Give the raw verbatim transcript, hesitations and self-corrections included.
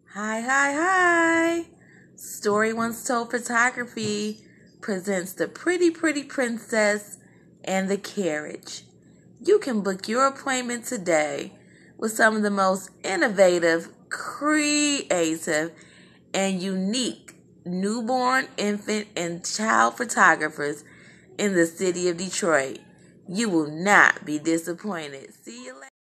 Hi, hi, hi. Story Once Told Photography presents The Pretty Pretty Princess and the Carriage. You can book your appointment today with some of the most innovative, creative, and unique newborn, infant, and child photographers in the city of Detroit. You will not be disappointed. See you later.